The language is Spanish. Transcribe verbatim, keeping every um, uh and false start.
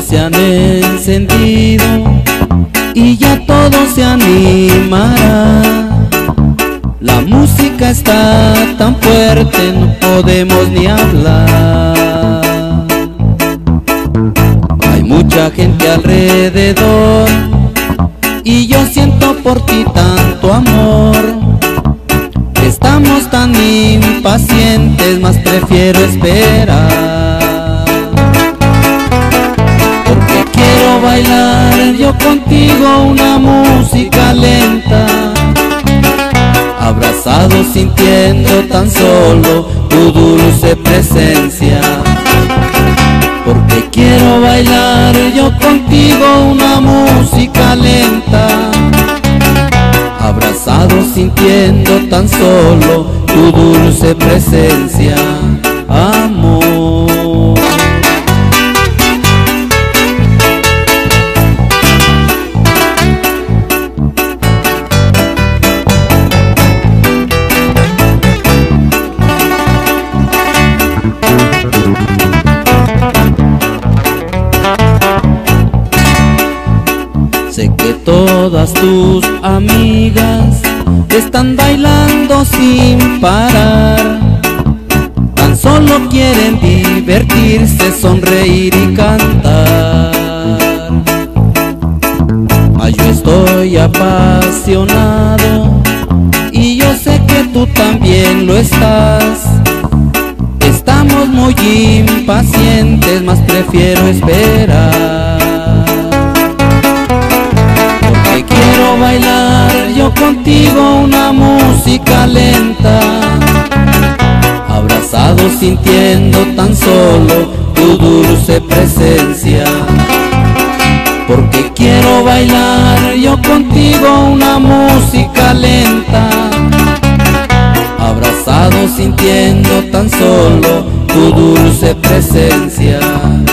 se han encendido y ya todo se animará. La música está tan fuerte, no podemos ni hablar. Hay mucha gente alrededor y yo siento por ti tanto amor. Estamos tan impacientes, mas prefiero esperar. Porque quiero bailar yo contigo una música lenta, abrazados sintiendo tan solo tu dulce presencia. Porque quiero bailar yo contigo una música lenta, abrazados sintiendo tan solo tu dulce presencia, amor. Sé que todas tus amigas están bailando sin parar, tan solo quieren divertirse, sonreír y cantar. Ay, yo estoy apasionado y yo sé que tú también lo estás. Estamos muy impacientes, mas prefiero esperar. Quiero bailar yo contigo una música lenta, abrazados sintiendo tan solo tu dulce presencia. Porque quiero bailar yo contigo una música lenta, abrazados sintiendo tan solo tu dulce presencia.